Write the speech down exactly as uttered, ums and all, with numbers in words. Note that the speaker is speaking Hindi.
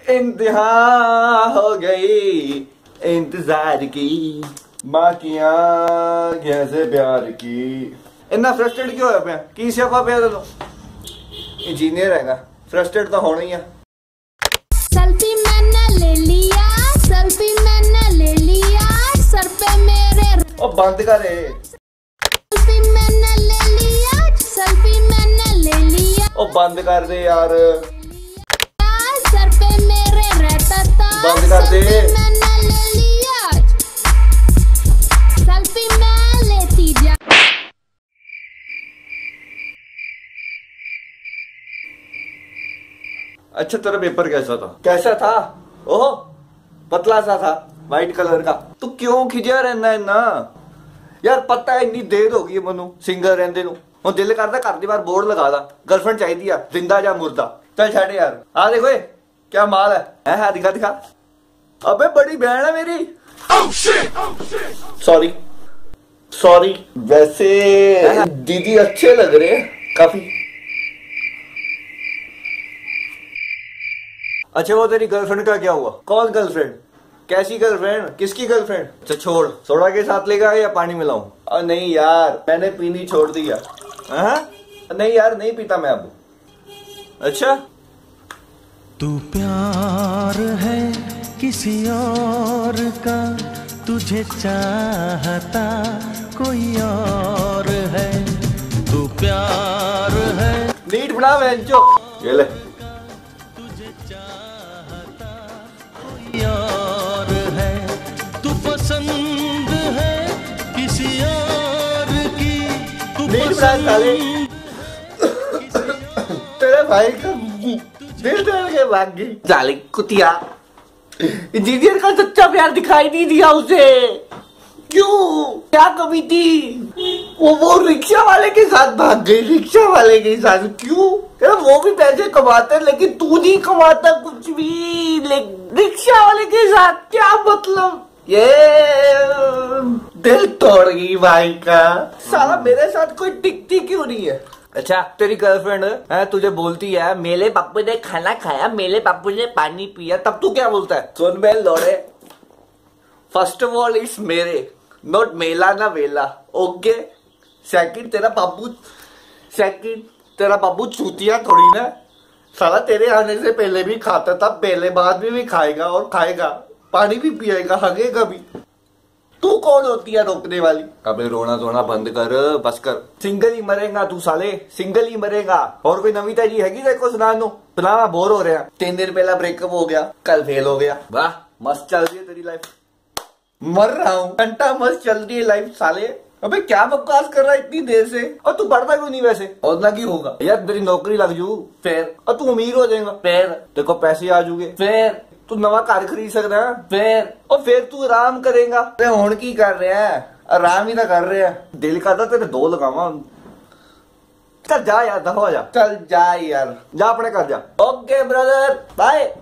इंतहा हो गई इंतजार की मां की आंखें से प्यार की। इन्ना फ्रस्ट्रेट क्यों होया पिया? की सियापा पिया तेनू? इंजीनियर हैगा, फ्रस्ट्रेट तो होना ही है। सेल्फी मैंने ले लिया, सेल्फी मैंने ले लिया, सर पे मेरे। ओ बंद कर रे। सेल्फी मैंने ले लिया, सेल्फी मैंने ले लिया। ओ बंद कर दे यार, सर पे मेरे रहता था। बंद कर दे। मैंने ले लिया, सेल्फी मैं लेती जा। अच्छा तेरा पेपर कैसा था? कैसा था? ओह पतला सा था, वाइट कलर का। तू क्यों खिजा रहना इन्ना यार? पता है इन्नी देर हो गई है मनु सिंगल रहंदे नू। हुण दिल करदा घर दी बाहर बोर्ड लगा दा, गर्लफ्रेंड चाहिदी आ, जिंदा जा मुर्दा। चल छड़ यार। आ देखो ए, क्या माल है? है है दिखा दिखा। अबे बड़ी बहन है मेरी। Sorry sorry. वैसे दीदी अच्छे लग रहे हैं काफी। अच्छा वो तेरी गर्लफ्रेंड का क्या हुआ? कौन गर्लफ्रेंड? कैसी गर्लफ्रेंड? किसकी गर्लफ्रेंड? अच्छा छोड़, सोडा के साथ लेगा या पानी मिलाऊं? और नहीं यार मैंने पीनी छोड़ दी यार। हाँ? नहीं यार नहीं पीता मैं अब। अच्छा तू प्यार है किसी और का, तुझे चाहता कोई और है। तू प्यार है। नीट बना बेंचो। ये ले और है, तू पसंद है किसी और की, तू पसंद। तेरे भाई का दिल तोड़ के भाग गई साली कुतिया। इंजीनियर का सच्चा प्यार दिखाई नहीं दिया उसे। क्यों? क्या कमी थी? वो वो रिक्शा वाले के साथ भाग गई, रिक्शा वाले के साथ। क्यों? यार वो भी पैसे कमाते लेकिन तू नहीं कमाता कुछ भी। रिक्शा वाले के साथ क्या मतलब? ये दिल तोड़ गई भाई का। साला मेरे साथ कोई टिकती क्यों नहीं है? अच्छा तेरी गर्लफ्रेंड है तुझे बोलती है मेरे पापू ने खाना खाया, मेरे पापू ने पानी पिया, तब तू क्या बोलता है? सुन बे लौड़े, फर्स्ट ऑफ ऑल इट्स मेरे, नॉट मेला ना वेला, ओके। सेकंड तेरा बाबू सेकंड तेरा बाबू चूतिया थोड़ी ना। साला तेरे आने से पहले भी खाता था, पहले बाद में भी खाएगा और खाएगा, पानी भी पिएगा, हगेगा भी। तू कौन होती है रोकने वाली? अबे रोना धोना बंद कर, बस कर। सिंगल ही मरेगा तू साले, सिंगल ही मरेगा। और कोई नवीता जी हैगी देखो सुना दो? सुना बोर हो रहे हैं। तीन दिन पहला ब्रेकअप हो गया, कल फेल हो गया। वाह मस्त चल रही है तेरी लाइफ। मर रहा हूँ, घंटा मस्त चल रही है लाइफ साले। अबे क्या बकवास कर रहा है इतनी देर से? और तू पढ़ता क्यों नहीं वैसे? और ना की होगा यार, तेरी नौकरी लग जू फिर, और तू अमीर हो जाएगा फिर, देखो पैसे आ जूगे फिर, तू नवा कार खरीद सकता है फिर, और फिर तू आराम करेगा। अरे हुण की कर रहा है? आराम ही ना कर रहे हैं। दिल करता तेरे दो लगावा। चल जा यार, दफा जा। चल जा यार, जा अपने घर जा। Okay brother bye.